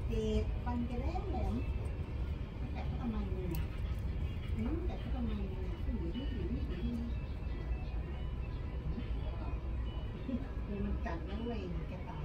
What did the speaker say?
เจ็บฟันแกแหลมแหลมแต่ก็ทำไมเนี่ยแต่ก็ทำไมเนี่ยอยู่มันกัดแล้วเว้ยแกตาย